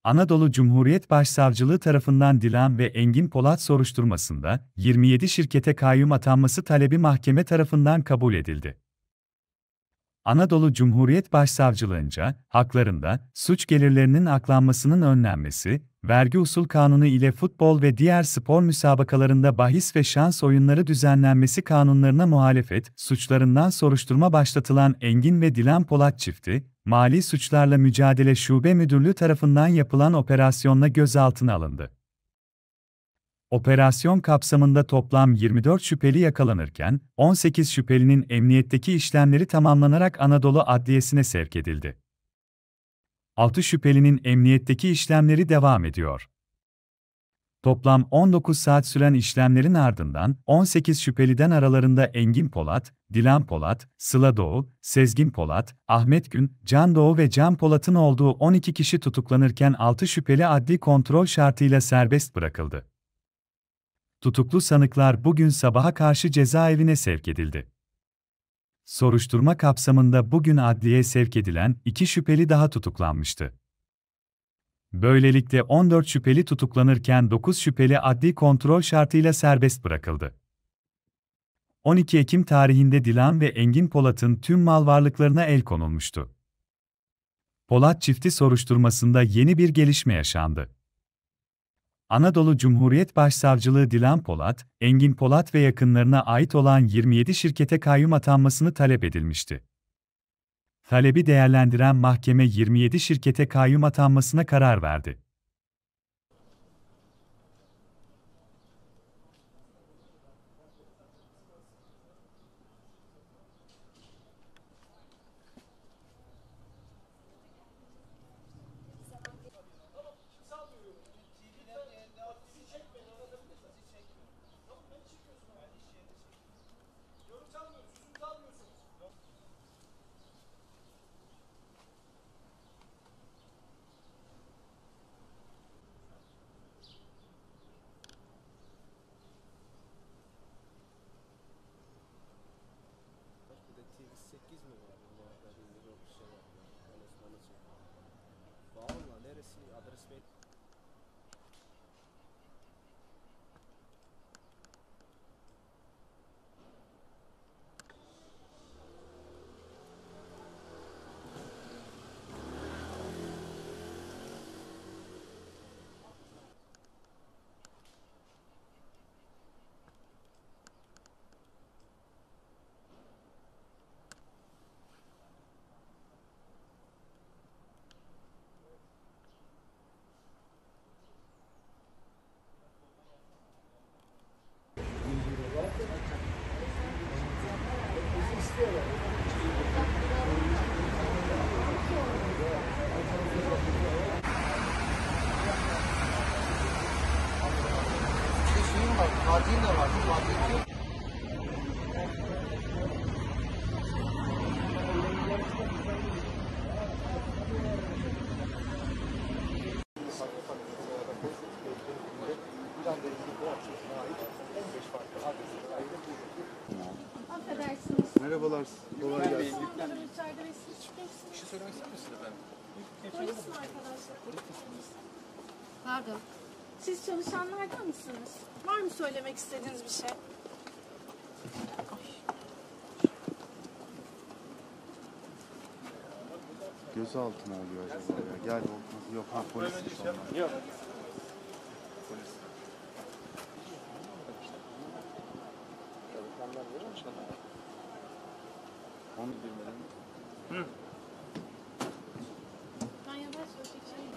Anadolu Cumhuriyet Başsavcılığı tarafından Dilan ve Engin Polat soruşturmasında 27 şirkete kayyum atanması talebi mahkeme tarafından kabul edildi. Anadolu Cumhuriyet Başsavcılığınca, haklarında, suç gelirlerinin aklanmasının önlenmesi, vergi usul kanunu ile futbol ve diğer spor müsabakalarında bahis ve şans oyunları düzenlenmesi kanunlarına muhalefet suçlarından soruşturma başlatılan Engin ve Dilan Polat çifti, Mali Suçlarla Mücadele Şube Müdürlüğü tarafından yapılan operasyonla gözaltına alındı. Operasyon kapsamında toplam 24 şüpheli yakalanırken, 18 şüphelinin emniyetteki işlemleri tamamlanarak Anadolu Adliyesi'ne sevk edildi. 6 şüphelinin emniyetteki işlemleri devam ediyor. Toplam 19 saat süren işlemlerin ardından 18 şüpheliden aralarında Engin Polat, Dilan Polat, Sıla Doğu, Sezgin Polat, Ahmet Gün, Can Doğu ve Can Polat'ın olduğu 12 kişi tutuklanırken 6 şüpheli adli kontrol şartıyla serbest bırakıldı. Tutuklu sanıklar bugün sabaha karşı cezaevine sevk edildi. Soruşturma kapsamında bugün adliyeye sevk edilen 2 şüpheli daha tutuklanmıştı. Böylelikle 14 şüpheli tutuklanırken 9 şüpheli adli kontrol şartıyla serbest bırakıldı. 12 Ekim tarihinde Dilan ve Engin Polat'ın tüm mal varlıklarına el konulmuştu. Polat çifti soruşturmasında yeni bir gelişme yaşandı. Anadolu Cumhuriyet Başsavcılığı Dilan Polat, Engin Polat ve yakınlarına ait olan 27 şirkete kayyum atanmasını talep edilmişti. Talebi değerlendiren mahkeme 27 şirkete kayyum atanmasına karar verdi. TV8 mi var? Yok bir şey var. Valla neresi? Adres ver. Fatih'in de var. Fatih'in Affedersiniz. Merhabalar, kolay gelsin. bir şey söylemek ister misiniz efendim? Polis mi arkadaşlar? Pardon. Siz çalışanlardan mısınız? Var mı söylemek istediğiniz bir şey? Gözaltına alıyor acaba ya. Gel olmaz. Yok ha polis onlar. Yok. Onu bilmeden. Ben yavaş geçeyim.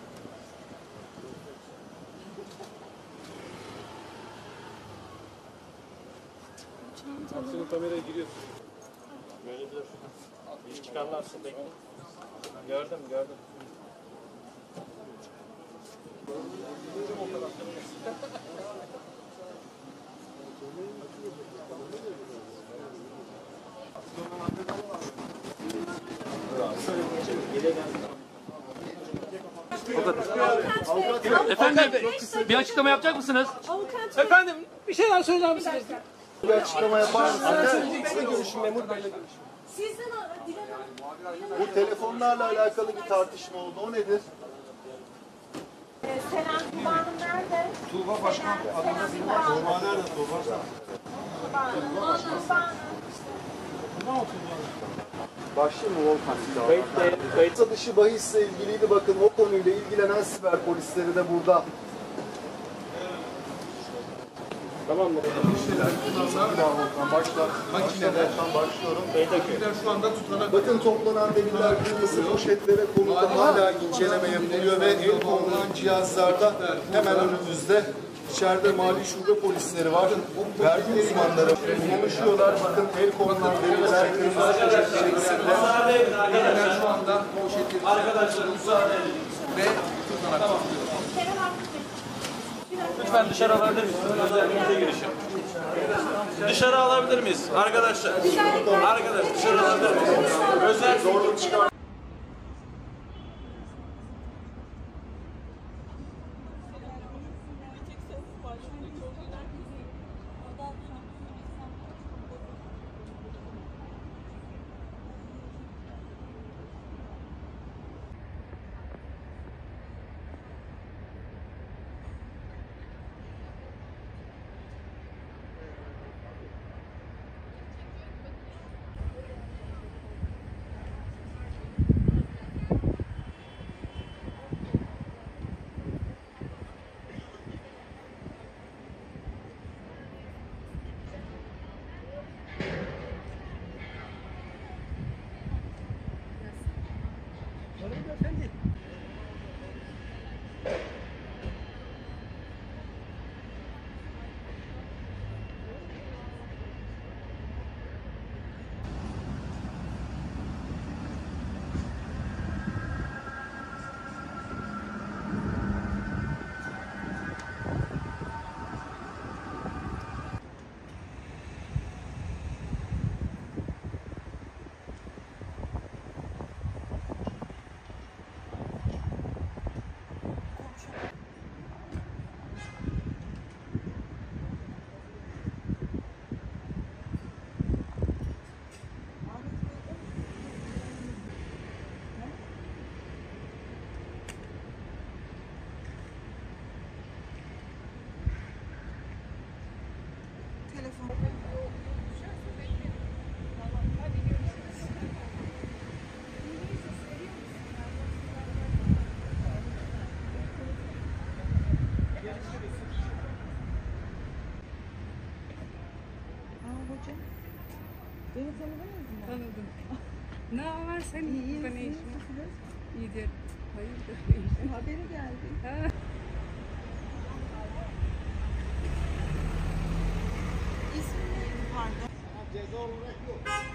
Senin kameraya giriyorsun. Böyle dur. Bir çıkarlarsın bekle. Gördüm. Efendim, bir açıklama yapacak mısınız? Avukat Efendim, bir şeyler söyler misiniz? Bir açıklama yapar mısın? Görüşün memur beyle görüşün. sizden Dilan Hanım. Bu telefonlarla alakalı bir tartışma oldu. O nedir? Tuğba Başkan adında bir var. Tuğba nerede Tuğba? Başlayayım mı Volkan? Kayıt dışı bahisle ilgiliydi, bakın o konuyla ilgilenen siber polisleri de burada. Tamam mı? Başla. Makineden başlıyorum. Şu anda tutanak. Bakın toplanan deliller kırmızı poşetlere konuda hala inceleme yapılıyor ve el konulan cihazlarda hemen önümüzde içeride mali şube polisleri var. Vergi uzmanları konuşuyorlar. Bakın el konulan deliller kırmızı poşet içerisinde. Deliller şu anda poşetleri arkadaşlar müsaade edin ve tutanak tutuyor. Lütfen dışarı alabilir miyiz? Özelliğimize girişim. Dışarı alabilir miyiz? Arkadaşlar. Arkadaşlar dışarı alabilir miyiz? Özel zorluk çıkar. Beni tanıdınız mı? Tanıdım. Ne haber sen? İyi, Burada ne iyi, işin? nasılsınız? İyidir. Hayırdır? Haberi geldi. Ha. İsmi neydi pardon? Ceza olarak yok.